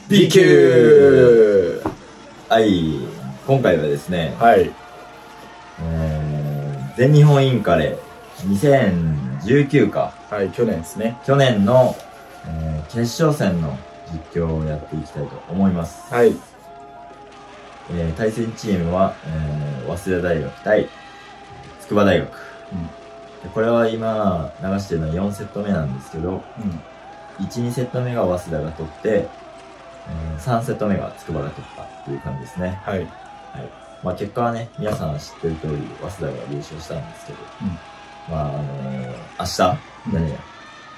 B 級。 はい、今回はですね、 はい。 全日本インカレ2019か。 はい、去年ですね。 去年の、決勝戦の実況をやっていきたいと思います。 はい。 対戦チームは、早稲田大学対筑波大学。でこれは今流してるのは4セット目なんですけど、1、2セット目が早稲田が取って、3セット目が筑波が取ったっていう感じですね。 はい。 まあ結果はね、皆さん知ってる通り、早稲田が優勝したんですけど、まあ明日何や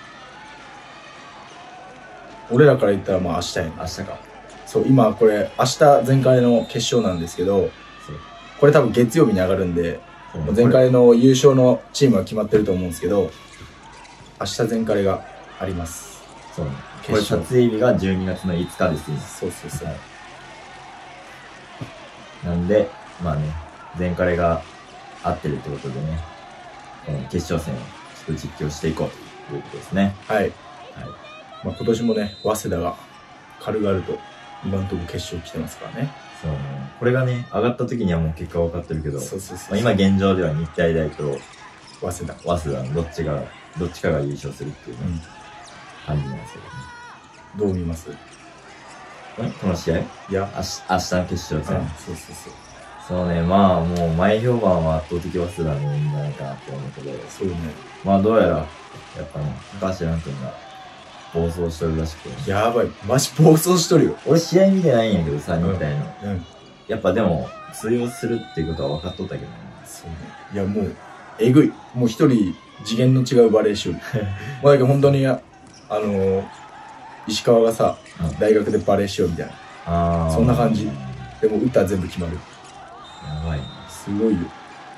俺らから言ったらまあ明日やね。 明日か。 そう、今これ、明日前回の決勝なんですけど、これ多分月曜日に上がるんで、もう前回の優勝のチームは決まってると思うんですけど、明日前回があります。 そうね。これ撮影日が12月の5日ですね。 そうそうそう。 なんで、まあね、前回が合ってるってことでね、この決勝戦をちょっと実況していこうということですね。 はい。まあ今年もね、早稲田が軽々と今のところ決勝来てますからね。 そうね。これがね、上がった時にはもう結果分かってるけど、 そうそうそう。 まあ今現状では日体大と早稲田のどっちかが優勝するっていう感じなんですけどね。 どう見ます？ この試合？ いや、 明日の決勝戦。 そうそうそう。 そうね、まあもう前評判は圧倒的早稲田のいいんじゃないかなって思うけど、 そうね。 まあどうやら、やっぱね、高橋蘭君が暴走しとるらしくて。 やばい。マジ暴走しとるよ。 俺試合見てないんやけどさ、日体の。 うん。 やっぱでも、通用するっていうことは分かっとったけどね。 そうね。いやもう、えぐい。もう一人次元の違うバレーしよる。もうだけど本当に、石川がさ、大学でバレーしようみたいな。そんな感じ。でも歌全部決まる。 やばいね。 すごいよ。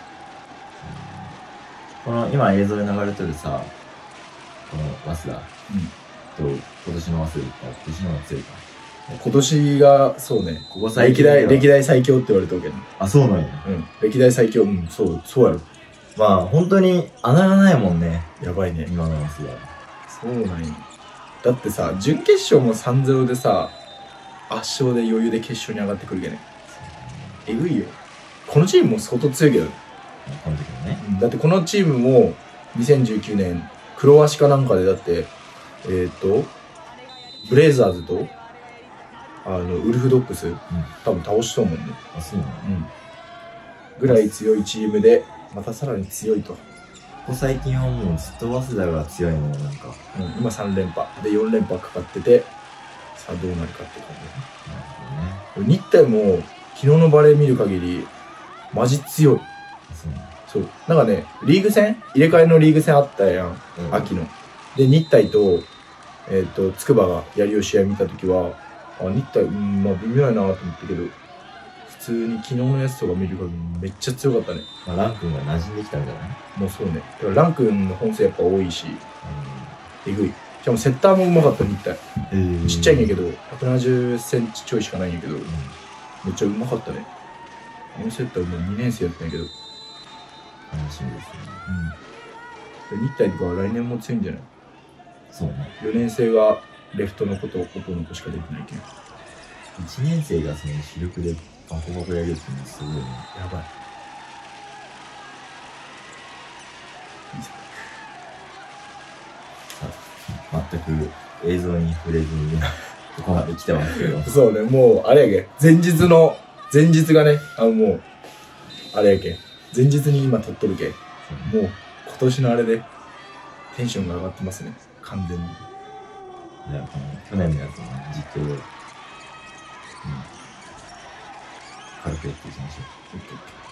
この今映像で流れてるさ、この早稲田と今年の早稲田って今年の方が強いか。 今年が、そうね。 ここ最近歴代最強って言われたわけね。 あ、そうなんや。 歴代最強。そうやろ。 まあ本当に穴がないもんね。 やばいね。 今の早稲田。 そうなんや。だってさ、準決勝も 3-0 でさ、圧勝で余裕で決勝に上がってくるけね。えぐいよ。このチームも相当強いけど。 この時もね。 だってこのチームも2019年黒足かなんかでだってブレイザーズとウルフドッグス、多分倒しとうもんね。 あ、そうなの？ ぐらい強いチームでまたさらに強いと。 ここ最近はもうずっと早稲田が強いのなんか、 今3連覇で4連覇かかってて、さあどうなるかって感じだね。日体も昨日のバレー見る限りマジ強い。そうなんかね、リーグ戦入れ替えのリーグ戦あったやん、秋ので日体と筑波がやりを試合見た時は、日体まあ微妙やなと思ったけど、普通に昨日のやつとか見る限りめっちゃ強かったね。 まあラン君が馴染んできたんじゃない？ もうそうね。だからラン君の本数やっぱ多いし、えぐい。しかもセッターもうまかった日体。ちっちゃいんやけど、170センチちょいしかないんやけど、めっちゃうまかったね。あのセッターもう2年生やったんやけど。 楽しみですね。 日体とかは来年も強いんじゃない？ そうね。 4年生がレフトのことを音の子しかできないけど。 1年生がその主力でバコバコやるっていうのはすごいね。 やばい。 全く映像に触れずにね、ここまで来てますけど。 そうね、もう、あれやけ。前日がね、もう、あれやけ。前日に今撮っとるけ。もう、今年のあれで、テンションが上がってますね。完全に。 じゃあ、この去年のやつの実況で、軽くやっていきましょう。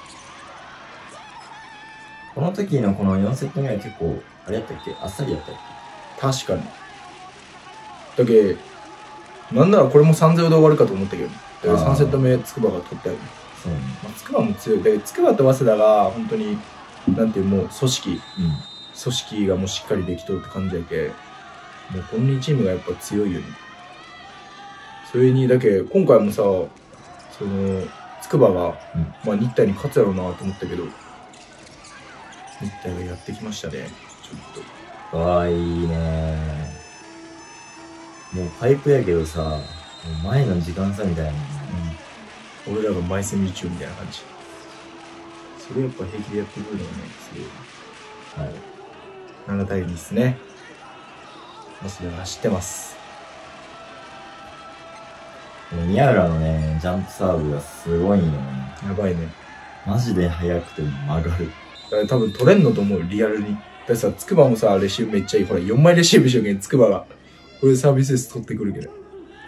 この時のこの4セット目は結構、あれやったっけ？あっさりやったっけ？ 確かに。だけなんならこれも 3-0 で終わるかと思ったけど、だから3セット目筑波が取ったよね。 そうね。 筑波も強い。で筑波と早稲田が本当になんていうもう組織がもうしっかりできとるって感じやけ、もうこの2チームがやっぱ強いよね。それにだけ今回もさ、その筑波が、まあ日体に勝つやろうなと思ったけど、日体がやってきましたね。ちょっとかわいいね。もうパイプやけどさ、 前の時間差みたいな。 俺らが前線日曜みたいな感じ。それやっぱ平気でやってくるのがね、すごい。はい。7対2ですね。早稲田が走ってます。 宮浦のね、ジャンプサーブがすごいんよね。 やばいね。 マジで速くて曲がる。 多分取れんのと思う、リアルに。だってさ、筑波もさ、レシーブめっちゃいい。ほら、4枚レシーブしようけん、筑波が。これでサービスエース取ってくるけど。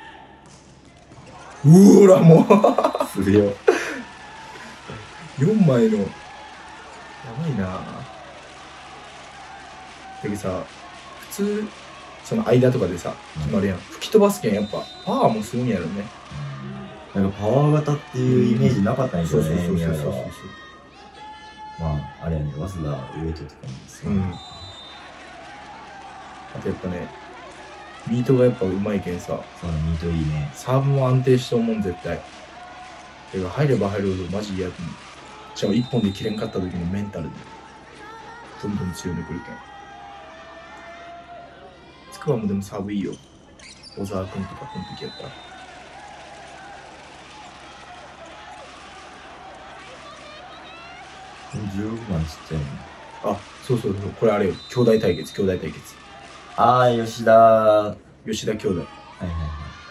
うーら、もう。 するよ。 4枚の。やばいなぁ。だけどさ、普通、その間とかでさ、決まるやん。吹き飛ばすけん、やっぱ、パワーもすごいんやろね。 なんかパワー型っていうイメージなかったんですよね、宮浦は。まあ、あれやね、早稲田上戸とかもですよね。 あとやっぱね、ミートがやっぱうまいけんさ。 そう、ミートいいね。 サーブも安定しと思う、絶対。てか、入れば入るほどマジ嫌だと思う。しかも1本で切れんかった時のメンタルで、どんどん強めてくるけん。つくばもでもサーブいいよ。小沢君とかこの時やったら。 16番ちっちゃいね。 あ、そうそうそう。これあれよ。兄弟対決。 ああ、吉田兄弟。 はいはいはい。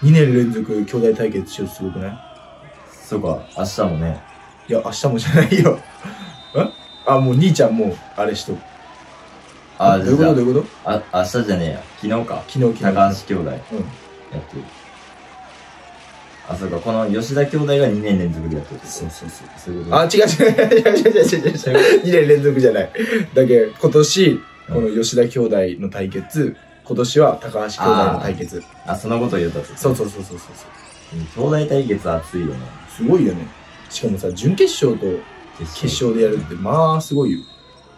2年連続兄弟対決しようすごくない？ そうか、明日もね。 いや、明日もじゃないよ。あ、もう兄ちゃんもう、あれしと。 あ、 どういうことあ、明日じゃねえや。昨日か。 昨日。 高橋兄弟。やってる。あ、そうか、この吉田兄弟が2年連続でやってる。 そういうこと。あ、違う。2年連続じゃない。だけど、今年、この吉田兄弟の対決、今年は高橋兄弟の対決。 あ、そのこと言うたって。 そう。 兄弟対決熱いよね。 すごいよね。しかもさ、準決勝と決勝でやるって、まあ、すごいよ。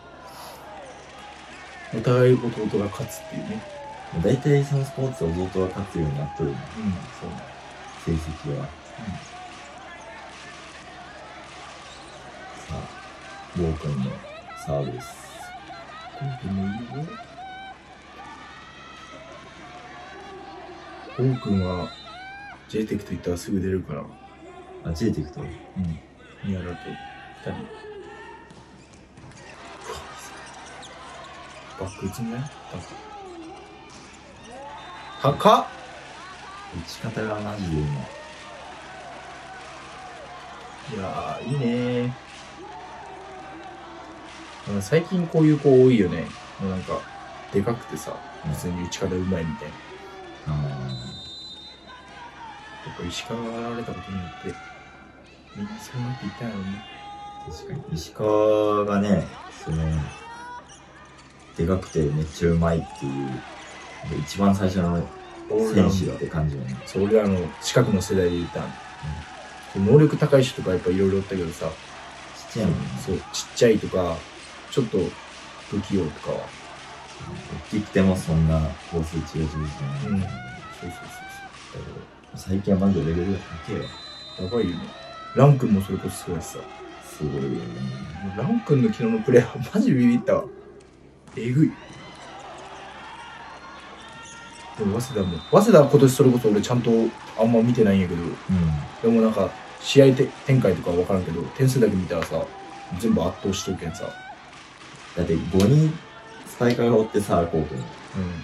お互い弟が勝つっていうね。 大体そのスポーツ弟が勝つようになっとるね。 そう。 成績は。さあ、ゴーくんのサーブです。 ゴーくんもいいよ。ゴーくんは J テクと言ったらすぐ出るから。 あ、J テクと宮原と2人。バック打つんじゃない？高っ！ 打ち方がマジでうまい。 いやー、いいねー。最近こういう子多いよね。もうなんか、でかくてさ、普通に打ち方うまいみたいな。やっぱ石川が現れたことによって、みんなそうなっていったんやろね。 確かに。石川がね、でかくてめっちゃうまいっていう、一番最初の選手って感じよね。 そう、俺らの近くの世代で言った能力高い人とかやっぱいろいろおったけどさ、 ちっちゃいもんね。 そう、ちっちゃいとか、ちょっと不器用とかは。 大きくてもそんな高数値が上手じゃない。 そう。だけど、 最近はマジでレベルが高いよ。 やばいよね。ラン君もそれこそすごいしさ。 すごいよね。 ラン君の昨日のプレーはマジビビったわ。えぐい。でも早稲田は今年それこそ俺ちゃんとあんま見てないんやけど、でもなんか試合展開とかは分からんけど、点数だけ見たらさ、全部圧倒しとるけんさ。 だって5人スパイカーがおってさ、コートに。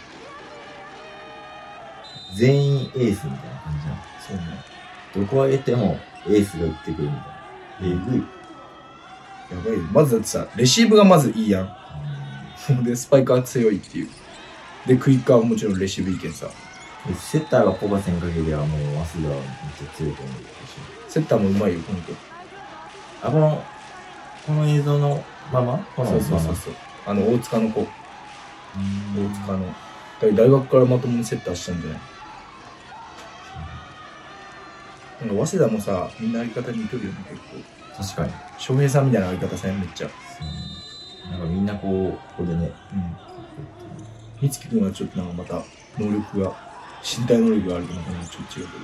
全員エースみたいな感じじゃん。 そうね。 どこ上げてもエースが打ってくるみたいな。えぐい。 やばいよ。まずだってさ、レシーブがまずいいやん。で、スパイカー強いっていう。で、クイッカーはもちろんレシーブいいけんさ。 セッターがポバセンかけりゃもう早稲田はめっちゃ強いと思う。 セッターもうまいよ、ほんと。 あ、この映像のままこのそう。大塚の子。大塚の。大学からまともにセッターしたんじゃない？なんか早稲田もさ、みんな相方に似とるよね、結構。 確かに。 翔平さんみたいな相方さんめっちゃ。 なんかみんなここでね。 美月君はちょっとなんかまた能力が、身体能力があるとまたちょっと違う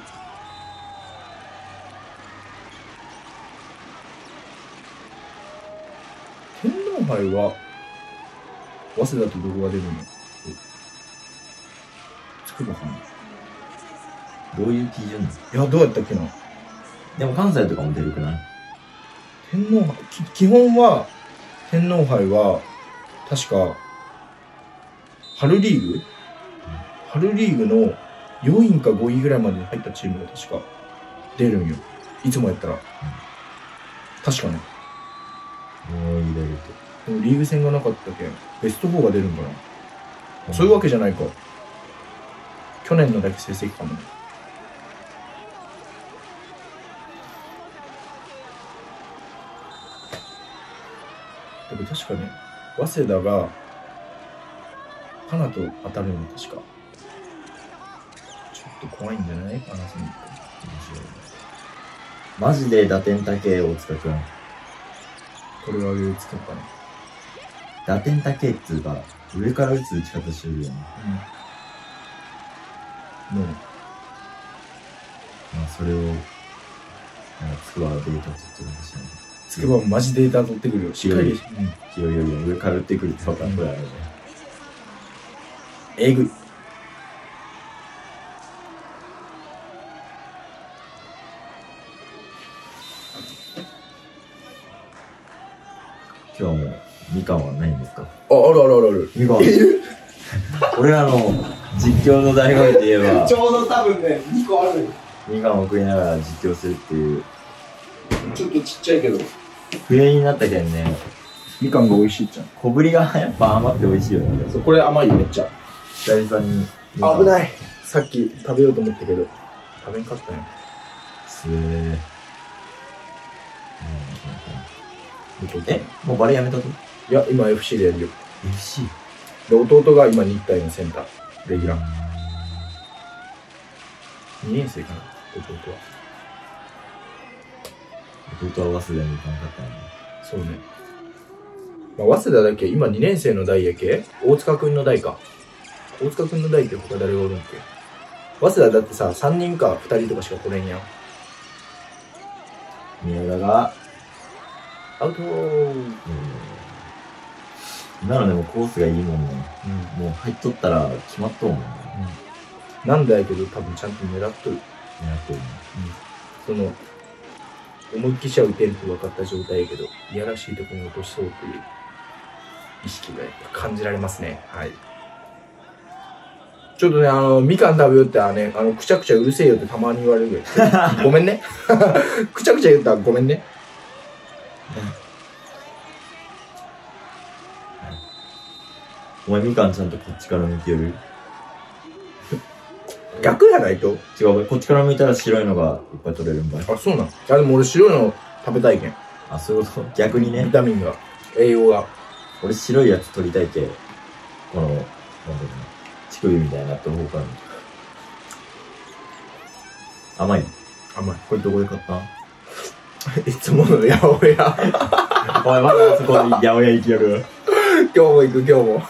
けど。天皇杯は、早稲田とどこが出るの？筑波かな？ どういう基準なの？ いや、どうやったっけな。 でも関西とかも出るくない？ 天皇杯、基本は、天皇杯は、確か、春リーグ、春リーグの4位か5位ぐらいまでに入ったチームが確か出るんよ。いつもやったら。確かね。 もう入れるでもリーグ戦がなかったけん、ベスト4が出るんかな。そういうわけじゃないか。去年のだけ成績かもね。でも確かね、早稲田が、カナと当たるの確か。ちょっと怖いんじゃないパナソニック。 マジで打点高え大塚くん。 これは上使ったね。 打点高えっつうか、上から打つ打ち方してるよね。 うん。もう、 まあそれを、なんかつくばがデータ取ってるかもしれない。 つくばもマジデータ取ってくるよ。しっかり。 清よりも上から打ってくるって分かったらね。 えぐい。 今日はもう、みかんはないんですか？ あ、あるあるあるある。 みかん。俺らの実況の醍醐味といえば、 ちょうど多分ね、2個ある。 みかんを食いながら実況するっていう、 ちょっとちっちゃいけど。 冬になったけんね、 みかんが美味しいじゃん。 小ぶりがやっぱ甘くて美味しいよね。 そう、これ甘いよ、めっちゃ。 久々に。 危ない。さっき食べようと思ったけど、食べんかったよ。 すえ。もうバレーやめたと？ いや、今 FC でやるよ。 FC？ で、弟が今日体のセンター、レギュラー。2年生かな、弟は。 弟は早稲田に行かなかったんで。 そうね。まあ、早稲田だけ、今2年生の代やけ大塚くんの代か。大塚くんの代って他誰がおるんけ？早稲田だってさ、3人か2人とかしか来れんやん。 宮田が、 アウトー。 今のでもコースがいいもんね。もう入っとったら決まっとうもんね。 なんだやけど多分ちゃんと狙っとる。 狙っとるね。 その、思いっきしちゃ打てんと分かった状態やけど、いやらしいところに落としそうという意識がやっぱ感じられますね。はい。ちょっとね、みかん食べよってね、くちゃくちゃうるせえよってたまに言われるぐらい。ごめんね。くちゃくちゃ言ったらごめんね。 お前みかんちゃんとこっちから向ける？ 逆やないと。 違う、こっちから向いたら白いのがいっぱい取れるんばい。 あ、そうなん。でも俺白いの食べたいけん。 あ、そういうこと。逆にねビ。タミンが、栄養が。 俺白いやつ取りたいけ。この、なんだろうな。乳首みたいになってる方から見て。甘い。 甘い。 これどこで買ったん？ いつもの八百屋。 お前まだあそこに八百屋行きよる。 今日も行く、今日も。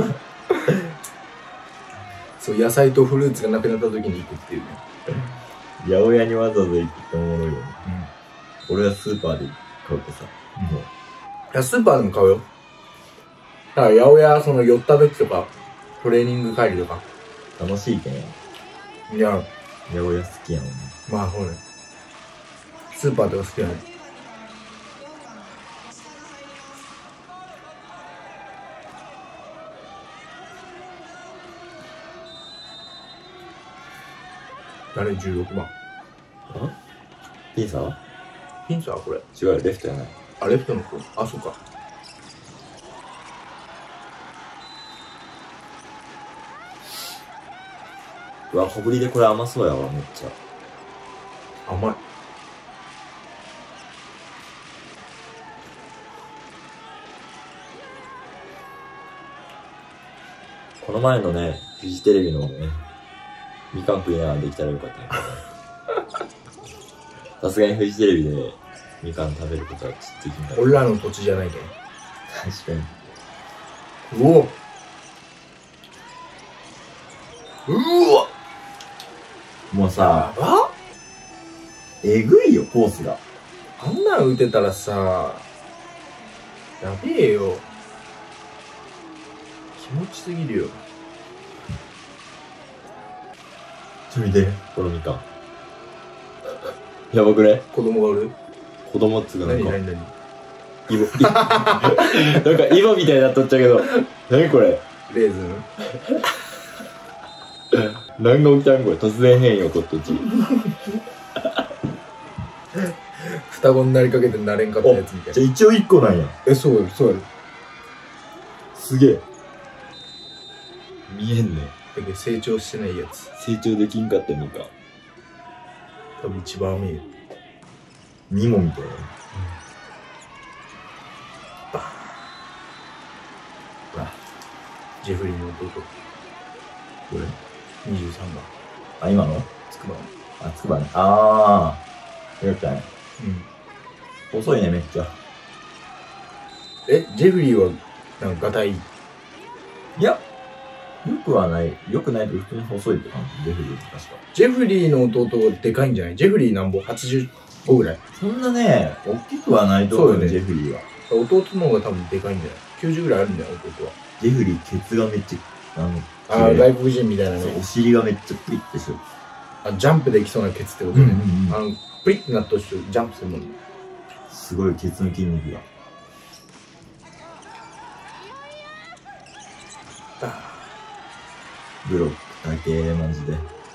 そう、野菜とフルーツがなくなった時に行くっていうね。 八百屋にわざわざ行くっておもろいよね。俺はスーパーで買うとさ。もういや、スーパーでも買うよ。だから、八百屋、その、寄った時とか、トレーニング帰りとか。 楽しいけん。 いや、 八百屋好きやもんね。 まあ、そうね。スーパーとか好きなの。誰16番。 ピンサー？ ピンチはこれ。 違う、レフトやない。 あ、レフトの子。あ、そうか。 うわ、小ぶりでこれ甘そうやわ、めっちゃ。 甘い。 この前のね、フジテレビのね、みかん食いながらできたらよかったんやけど。さすがにフジテレビでみかん食べることはちょっとできない。 俺らの土地じゃないけん。 確かに。 うおうわもうさ、 やばえぐいよ、コースが。 あんなん打てたらさ、やべえよ。気持ちすぎるよ。 ちょ見て、このみかん。やばくね？ 子供がおる？ 子供っつうかなんか。 何イボ。なんかイボみたいになっとっちゃうけど。何これ？ レーズン？ 何が起きたんこれ？突然変異起こっとっち。 双子になりかけてなれんかったやつみたいな。 じゃあ一応1個なんや。 そうや、そうや。 すげえ。見えんね。 だけど成長してないやつ。 成長できんかったみかん。 多分一番見える。 ニモみたいな。 バーン。ほら。ジェフリーの弟。 これ 23番。 あ、今のつくばの。 あ、つくばね。あー。よかったね。 うん。 遅いね、めっちゃ。 ジェフリーは、なんか、ガタイ。 いや、よくはない。よくないと普通に細いって感じ。ジェフリー確か。 ジェフリーの弟でかいんじゃない？ジェフリーなんぼ85ぐらい。 そんなね、大きくはないと思うよね、 そうよねジェフリーは。 弟の方が多分でかいんじゃない？ 90 ぐらいあるんだよ、弟は。 ジェフリー、ケツがめっちゃ、 ああ、外国人みたいなね。 お尻がめっちゃプリッてしてる。 ジャンプできそうなケツってことね。プリッてなった人、ジャンプするもんね。 すごいケツの筋肉が。ブロックだけ、マジで。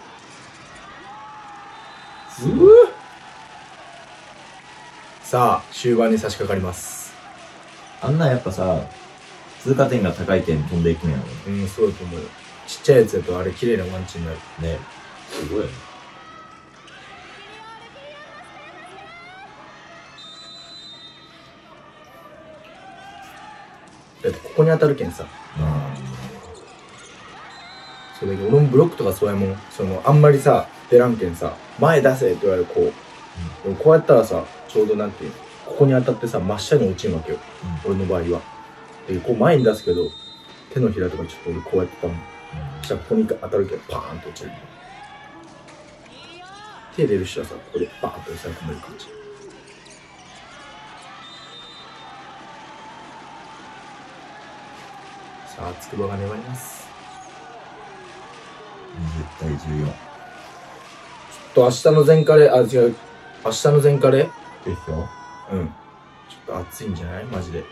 さあ、終盤に差し掛かります。 あんなんやっぱさ、通過点が高い点飛んでいくんやろ。 うん、そうだと思うよ。ちっちゃいやつだとあれ綺麗なワンチになる。 ね。すごいよね。 だってここに当たるけんさ。そうだけど、俺もブロックとかそうやもん。あんまりさ、出らんけんさ、前出せって言われるこう。でもこうやったらさ、ちょうどなんていうの、ここに当たってさ、真下に落ちるわけよ。俺の場合は。で、こう前に出すけど、手のひらとかちょっと俺こうやってたもん。そしたらここに当たるけど、パーンと落ちる。手出る人はさ、ここでバーンと押さえ込める感じ。さあ、つくばが粘ります。 20対14。 明日の全カレー、違う。明日の全カレーですよ。 うん。ちょっと熱いんじゃないマジで。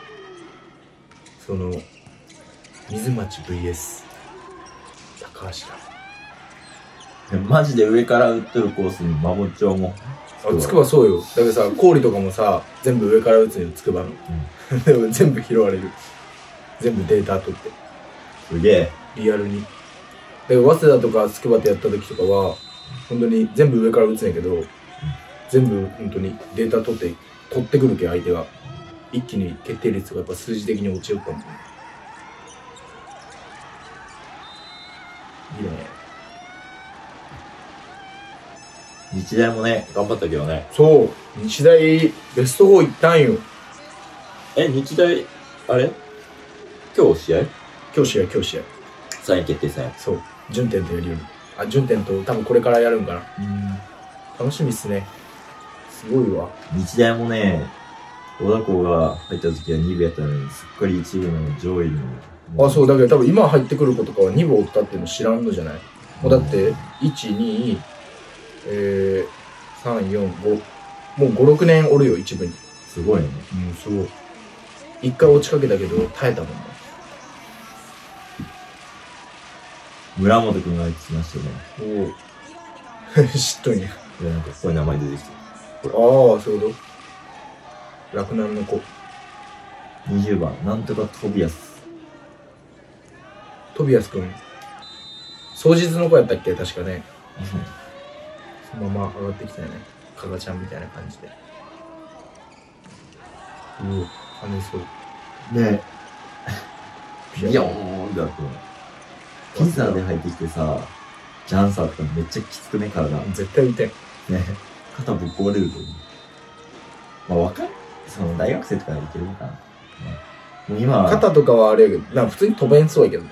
水町 VS 高橋だ。 マジで上から打っとるコースに孫町も。 つくばそうよ。だけどさ、氷とかもさ、全部上から打つよ、つくばの。でも全部拾われる。全部データ取って。 すげえ。 リアルに。だから早稲田とかつくばってやった時とかは、本当に全部上から打つんやけど、全部本当にデータ取ってくるけ相手が。一気に決定率がやっぱ数字的に落ちよったもんね。いいね。 日大もね、頑張ったけどね。 そう。日大ベスト4行ったんよ。 日大、あれ今日試合今日試合。 3位決定戦。 そう。順天とやるより。順天と多分これからやるんかな。楽しみっすね。すごいわ。 日大もね、小田校が入った時は2部やったのに、すっかり1部の上位に。 そう、だけど多分今入ってくる子とかは2部おったっていうの知らんのじゃない？もうだって、1、2、3、4、5。もう5、6年おるよ、1部に。 すごいね。 すごい。一回落ちかけたけど、耐えたもんね。 村本くんが入ってきましたね。 おお。知っとんや。 いや、なんかこういう名前出てきて。 そういうこと洛南の子。 20番、なんとかトビアス。 トビアスくん。双日の子やったっけ確かね。そのまま上がってきたよね。加賀ちゃんみたいな感じで。跳ねそう。 ねえ。ビヨーンだと。ピザで入ってきてさ、ジャンサーってめっちゃきつくね、体。 絶対打てん。 ね。肩ぶっ壊れると思う。わかる？大学生とかでいけるのかな。もう今肩とかはあれやけど、普通に飛べんそうやけど。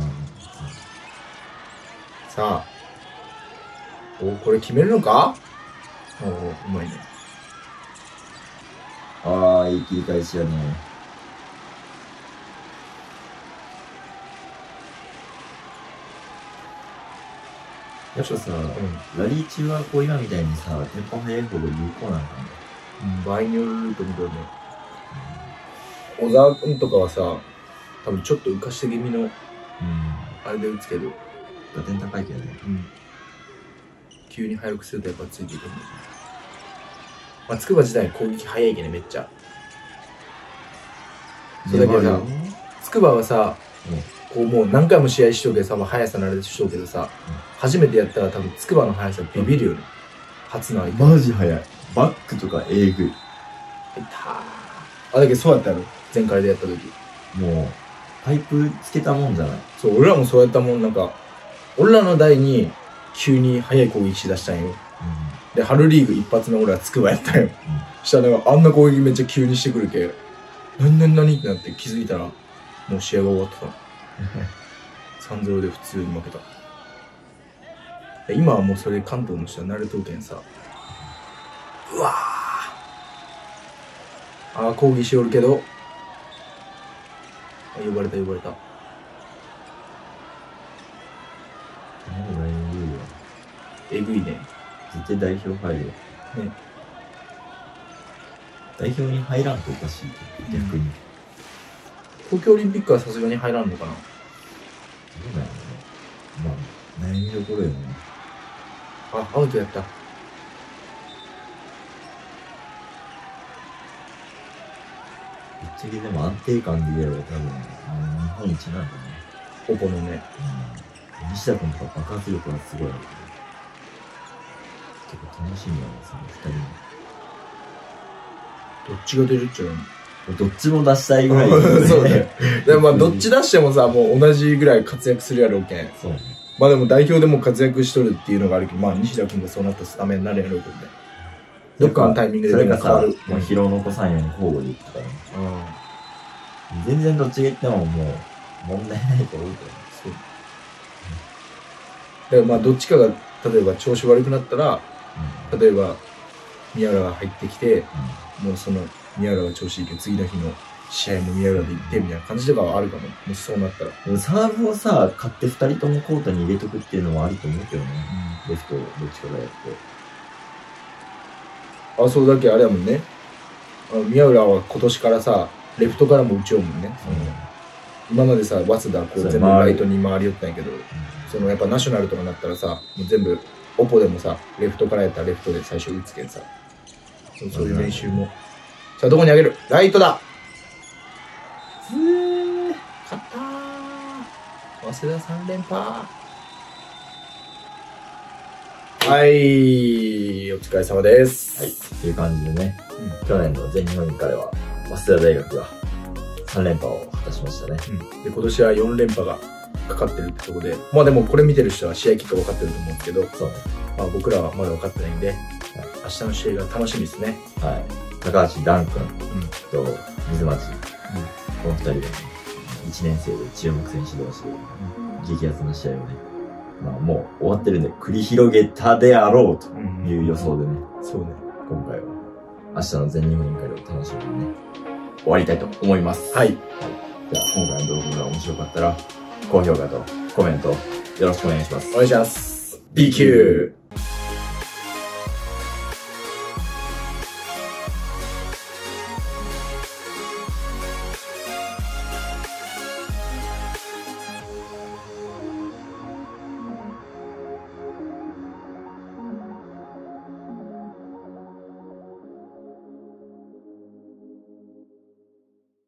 さあ。これ決めるのか？うまいね。 いい切り返しやね。 やっぱさ、ラリー中はこう今みたいにさ、テンポ速い方が有効なのかな。 場合によると思うけどね。小沢君とかはさ、多分ちょっと浮かして気味の、あれで打つけど。 打点高いけどね。 急に速くするとやっぱついていくんだよね。まあ、筑波自体攻撃速いけどね、めっちゃ。そうだけどさ、筑波はさ、こうもう何回も試合しとけどさ、速さ慣れしとうけどさ、初めてやったら多分筑波の速さビビるよね。初の相手。 マジ速い。バックとかえぐい。 だけどそうやったやろ、前回でやった時。 もう、パイプつけたもんじゃない。 そう、俺らもそうやったもん、なんか、俺らの代に急に速い攻撃しだしたんよ。で、春リーグ一発目俺は筑波やったんよ。したらなんかあんな攻撃めっちゃ急にしてくるけ、何ってなって気づいたら、もう試合が終わってた。3-0 で普通に負けた。今はもうそれ関東の人は慣れとうけんさ。うわー。抗議しおるけど。呼ばれた。えぐいね。 絶対代表入るよ。ね。代表に入らんとおかしい。逆に。 東京オリンピックはさすがに入らんのかな。 そうだよね。まあ、悩みどころよね。 アウトやった。 ぶっちゃけでも安定感で言えば多分、日本一なんだね。 オポのね。 西田君とか爆発力がすごい。結構楽しみだね、その二人も。 どっちが出るっちゃうの？ どっちも出したいぐらい、 そうね。でもまあどっち出してもさ、もう同じぐらい活躍するやろうけん。 そうね。 まあでも代表でも活躍しとるっていうのがあるけど、まあ西田君がそうなったらスタメンになるやろうけどね。どっかのタイミングでそれがさ、 もう疲労残さんように交互で言ってたからね。全然どっちが言ってももう問題ないと思うけどね。 そう。だからまあどっちかが例えば調子悪くなったら、例えば宮浦が入ってきて、もうその宮浦が調子いいけど次の日の試合も宮浦で行ってみたいな感じとかはあるかも。もしそうなったら。 でもサーブをさ、買って2人ともコートに入れとくっていうのもありと思うけどね。レフトどっちかがやって。 そうだけあれやもんね。宮浦は今年からさ、レフトからも打ちようもんね。今までさ、早稲田こう全部ライトに回り寄ったんやけど、そのやっぱナショナルとかなったらさ、もう全部、オポでもさ、レフトからやったらレフトで最初打つけんさ。そういう練習も。さあ、どこにあげる？ライトだ！勝ったー！早稲田3連覇！はい、お疲れ様です。 はい、っていう感じでね、去年の全日本インカレは、早稲田大学が3連覇を果たしましたね。 で、今年は4連覇がかかってるってとこで、まあでもこれ見てる人は試合結果分かってると思うんですけど、そうね。まあ僕らはまだ分かってないんで、明日の試合が楽しみですね。 はい。高橋ダン君と水町、この2人で、1年生で注目選手同士で、激アツな試合をね、まあもう終わってるんで、繰り広げたであろうという予想でね、 そうね。 今回は明日の全日本インカレを楽しみにね、終わりたいと思います。 はい。 じゃあ今回の動画が面白かったら、高評価とコメントよろしくお願いします。 お願いします。BQ。